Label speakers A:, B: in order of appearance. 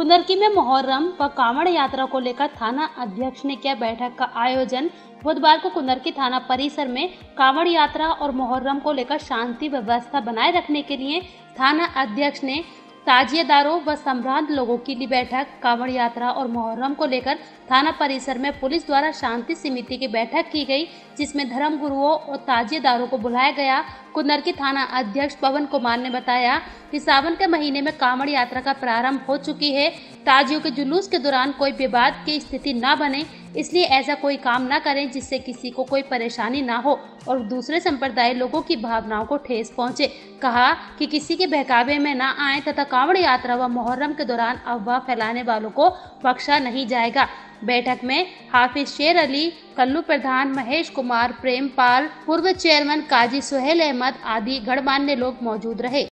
A: कुंदरकी में मुहर्रम व कांवड़ यात्रा को लेकर थाना अध्यक्ष ने किया बैठक का आयोजन। बुधवार को कुंदरकी थाना परिसर में कांवड़ यात्रा और मुहर्रम को लेकर शांति व्यवस्था बनाए रखने के लिए थाना अध्यक्ष ने ताजिएदारों व संभ्रांत लोगों की ली बैठक। कांवड़ यात्रा और मुहर्रम को लेकर थाना परिसर में पुलिस द्वारा शांति समिति की बैठक की गई, जिसमें धर्म गुरुओं और ताजिएदारों को बुलाया गया। कुंदरकी थाना अध्यक्ष पवन कुमार ने बताया कि सावन के महीने में कांवड़ यात्रा का प्रारंभ हो चुकी है। ताजियों के जुलूस के दौरान कोई विवाद की स्थिति न बने, इसलिए ऐसा कोई काम न करें जिससे किसी को कोई परेशानी ना हो और दूसरे संप्रदाय लोगों की भावनाओं को ठेस पहुंचे। कहा कि किसी के बहकावे में न आए तथा कांवड़ यात्रा व मुहर्रम के दौरान अफवाह फैलाने वालों को बख्शा नहीं जाएगा। बैठक में हाफिज शेर अली, कल्लू प्रधान महेश कुमार, प्रेमपाल, पूर्व चेयरमैन काजी सुहेल अहमद आदि गणमान्य लोग मौजूद रहे।